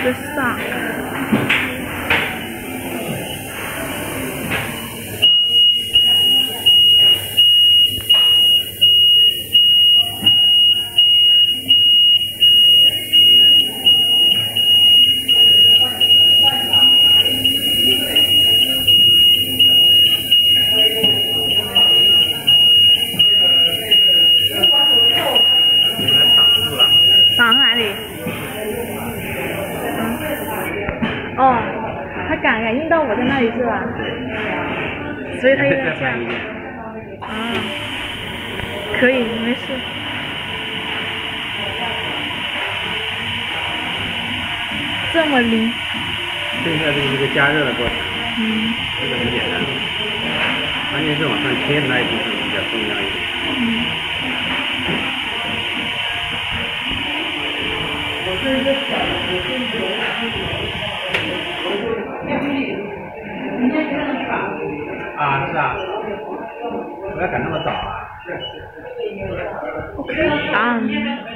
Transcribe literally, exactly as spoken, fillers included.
the sock.挡哪里？嗯。哦，他感感应到我在那里是吧？所以他又要这样。啊，可以，没事。这么灵。 现在这是一个加热的过程。 嗯。 这个很简单，关键是往上贴的那一部分比较重要一点。嗯。啊，是啊，不要赶那么早啊。 OK， done。